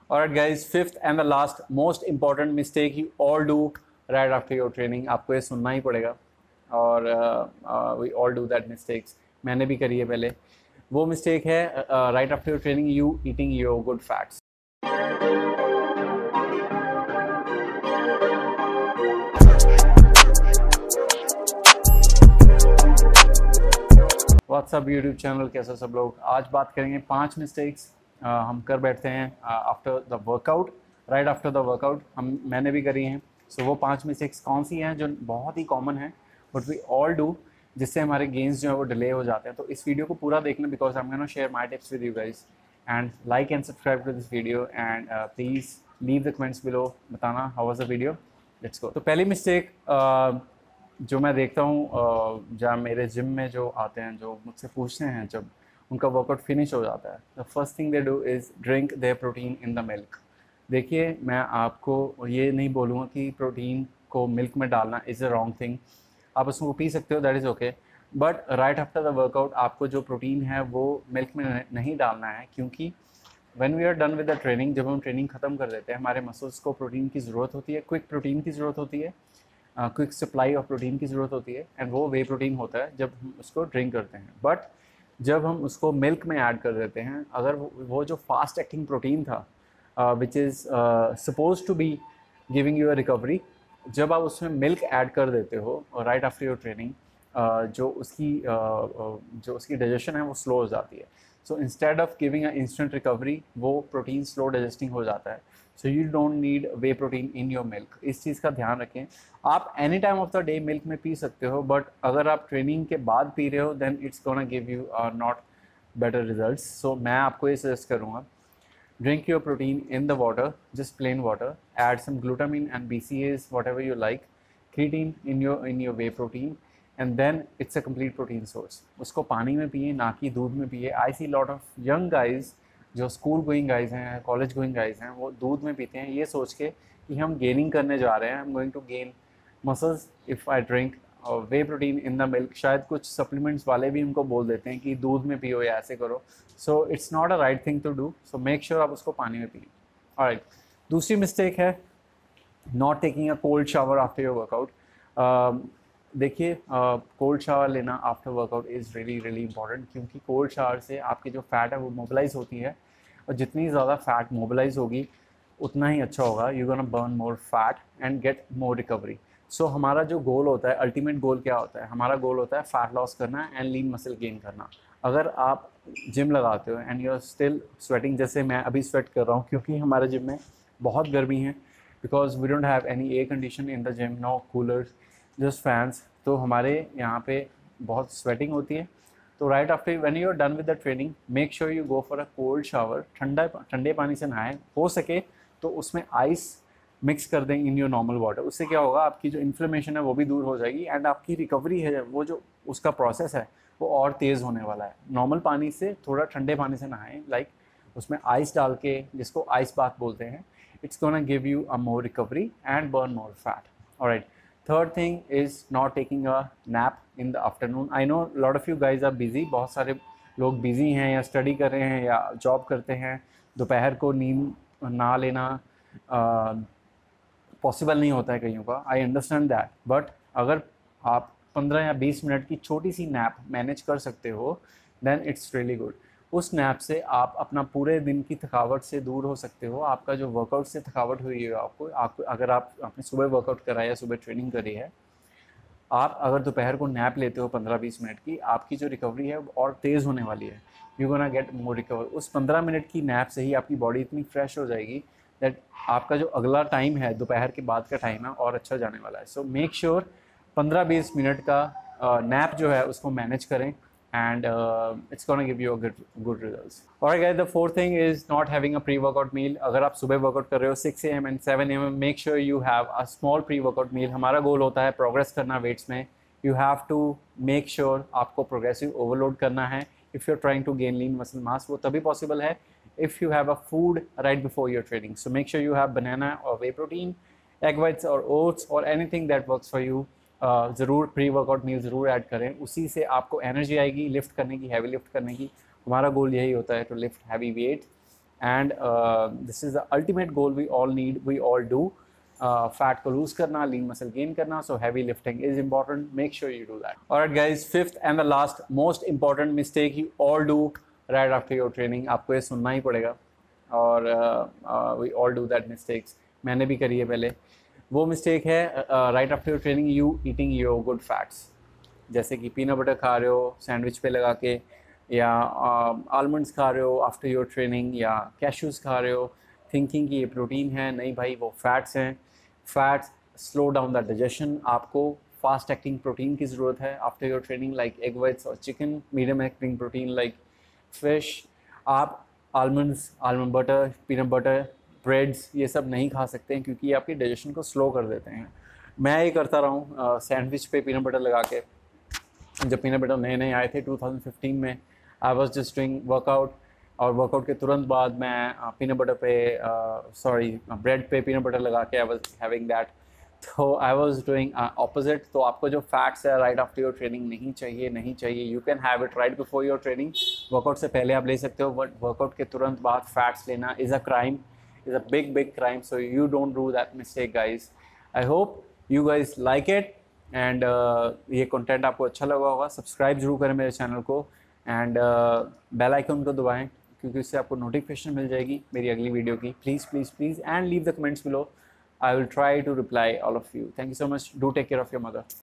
Alright guys, fifth and the last most important mistake you all do right after your training. आपको ये सुनना ही पड़ेगा और we all do that mistakes. मैंने भी करी है पहले. वो mistake है right after your training you eating your good fats. WhatsApp YouTube channel, कैसे सब लोग. आज बात करेंगे 5 मिस्टेक्स हम कर बैठते हैं after the workout, right after the workout. मैंने भी करी हैं. सो वो 5 मिस्टेक्स कौन सी हैं जो बहुत ही कॉमन है बट वी ऑल डू, जिससे हमारे गेन्स जो है वो डिले हो जाते हैं. तो इस वीडियो को पूरा देखना because I am gonna share my tips with you guys. And like and subscribe to this video and please leave the comments below, बताना how was the video. Let's go. तो पहली मिस्टेक जो मैं देखता हूँ जहाँ मेरे जिम में जो आते हैं, जो मुझसे पूछते हैं जब उनका वर्कआउट फिनिश हो जाता है, the first thing they do is drink their protein in the milk. देखिए, मैं आपको ये नहीं बोलूँगा कि प्रोटीन को मिल्क में डालना इज़ अ रॉन्ग थिंग. आप उसको पी सकते हो, that is okay. But right after the workout आपको जो प्रोटीन है वो मिल्क में नहीं डालना है, क्योंकि when we are done with the training, जब हम ट्रेनिंग ख़त्म कर देते हैं, हमारे मसल्स को प्रोटीन की ज़रूरत होती है, क्विक प्रोटीन की ज़रूरत होती है, क्विक सप्लाई ऑफ प्रोटीन की ज़रूरत होती है. एंड वो वे प्रोटीन होता है जब हम उसको ड्रिंक करते हैं. बट जब हम उसको मिल्क में ऐड कर देते हैं, अगर वो जो फास्ट एक्टिंग प्रोटीन था which is suppose to be giving you a recovery, जब आप उसमें मिल्क ऐड कर देते हो राइट आफ्टर योर ट्रेनिंग, जो उसकी डाइजेशन है वो स्लो हो जाती है. So instead of giving a instant recovery, वो प्रोटीन स्लो डाइजेस्टिंग हो जाता है. So you don't need whey protein in your milk. इस चीज़ का ध्यान रखें. आप any time of the day milk में पी सकते हो, बट अगर आप ट्रेनिंग के बाद पी रहे हो then it's gonna give you not better results. So मैं आपको ये सजेस्ट करूँगा, drink your protein in the water, just plain water, add some glutamine and BCAAs, whatever you like, creatine in your whey protein, and then it's a complete protein source. उसको पानी में पिए, ना कि दूध में पिए. I see lot of young guys जो स्कूल गोइंग गाइज हैं, कॉलेज गोइंग गाइज हैं, वो दूध में पीते हैं ये सोच के कि हम गेनिंग करने जा रहे हैं, I am going to gain muscles if I drink whey protein in the milk. शायद कुछ सप्लीमेंट्स वाले भी उनको बोल देते हैं कि दूध में पियो या ऐसे करो. So it's not a right thing to do. So make sure आप उसको पानी में पिए. ऑलराइट, दूसरी मिस्टेक है not taking a cold shower after your workout. देखिए, कोल्ड शावर लेना after workout is really important, क्योंकि कोल्ड शावर से आपकी जो फ़ैट है वो मोबिलाइज होती है, और जितनी ज़्यादा फ़ैट मोबिलाइज होगी उतना ही अच्छा होगा. You gonna burn more fat and get more recovery. So हमारा जो गोल होता है, अल्टीमेट गोल क्या होता है? हमारा गोल होता है फ़ैट लॉस करना एंड लीन मसल गेन करना. अगर आप जिम लगाते हो and you are still sweating, जैसे मैं अभी स्वेट कर रहा हूँ क्योंकि हमारे जिम में बहुत गर्मी है, because we don't have any air condition in the gym, no coolers, just fans. तो हमारे यहाँ पे बहुत स्वेटिंग होती है. तो right after when you are done with the training, make sure you go for a cold shower. ठंडे पानी से नहाएं, हो सके तो उसमें आइस मिक्स कर दें इन योर नॉर्मल वाटर. उससे क्या होगा, आपकी जो इन्फ्लेमेशन है वो भी दूर हो जाएगी एंड आपकी रिकवरी है, वो जो उसका प्रोसेस है वो और तेज़ होने वाला है. नॉर्मल पानी से थोड़ा ठंडे पानी से नहाएं, लाइक उसमें आइस डाल के, जिसको आइस बाथ बोलते हैं. It's gonna give you a more recovery and burn more fat. Alright, third thing is not taking a nap in the afternoon. I know lot of you guys are busy, बहुत सारे लोग busy हैं या study कर रहे हैं या job करते हैं. दोपहर को नींद ना लेना पॉसिबल नहीं होता है कईयों का, आई अंडरस्टैंड दैट. बट अगर आप 15 या 20 मिनट की छोटी सी नैप मैनेज कर सकते हो देन इट्स रियली गुड. उस नैप से आप अपना पूरे दिन की थकावट से दूर हो सकते हो. आपका जो वर्कआउट से थकावट हुई है आपको अगर आपने सुबह वर्कआउट करा या सुबह ट्रेनिंग करी है, आप अगर दोपहर को नैप लेते हो 15-20 मिनट की, आपकी जो रिकवरी है वो और तेज़ होने वाली है. You gonna get more recover. उस 15 मिनट की नैप से ही आपकी बॉडी इतनी फ्रेश हो जाएगी दैट आपका जो अगला टाइम है, दोपहर के बाद का टाइम है, और अच्छा जाने वाला है. सो मेक श्योर 15-20 मिनट का नैप जो है उसको मैनेज करें and it's gonna give you a good results. Alright guys, the fourth thing is not having a pre-workout meal. अगर आप सुबह वर्कआउट कर रहे हो 6 AM and 7 AM, make sure you have a small pre-workout meal. हमारा goal होता है progress करना वेट्स में. You have to make sure आपको प्रोग्रेसिव ओवरलोड करना है. If you're trying to gain lean muscle mass, वो तभी पॉसिबल है if you have a food right before your training. So make sure you have banana or whey protein, egg whites or oats or anything that works for you. ज़रूर pre workout meal ज़रूर add करें. उसी से आपको energy आएगी lift करने की, heavy lift करने की. हमारा गोल यही होता है to lift heavy weight and this is the ultimate goal we all need, we all do. Fat को लूज करना, लीन मसल गेन करना, so heavy lifting is important. Make sure you do that. Alright guys, fifth and the last most important mistake you all do right after your training. आपको ये सुनना ही पड़ेगा और we all do that mistakes. मैंने भी करी है पहले. वो मिस्टेक है right after your training you eating your good fats. जैसे कि पीनट बटर खा रहे हो सैंडविच पे लगा के, या आलमंड्स खा रहे हो आफ्टर योर ट्रेनिंग, या कैश्यूज़ खा रहे हो थिंकिंग कि ये प्रोटीन है. नहीं भाई, वो फैट्स हैं. Fats slow down the digestion. आपको फास्ट एक्टिंग प्रोटीन की ज़रूरत है after your training, like egg whites और chicken. Medium acting protein like fish. आप almonds, almond butter, peanut butter, breads ये सब नहीं खा सकते हैं क्योंकि ये आपकी डाइजेशन को स्लो कर देते हैं. मैं ये करता रहा हूँ सैंडविच पे पीनट बटर लगा के. जब पीनट बटर नए नए आए थे 2015 में, I was just doing workout, और वर्कआउट के तुरंत बाद मैं पीनट बटर पे ब्रेड पे पीनट बटर लगा के आई वॉज हैविंग दैट. तो आई वॉज डूइंग ऑपोजिट. तो आपको जो फैट्स है राइट आफ्टर योर ट्रेनिंग नहीं चाहिए, नहीं चाहिए. You can have it right before your training. Workout से पहले आप ले सकते हो, बट वर्कआउट के तुरंत बाद फैट्स लेना is a crime, is a big crime. So you don't do that mistake guys. I hope you guys like it and ये कंटेंट आपको अच्छा लगा होगा. सब्सक्राइब जरूर करें मेरे चैनल को एंड बेल आइकन को दबाएं क्योंकि उससे आपको नोटिफिकेशन मिल जाएगी मेरी अगली वीडियो की. Please please please and leave the comments below. I will try to reply all of you. Thank you so much. Do take care of your mother.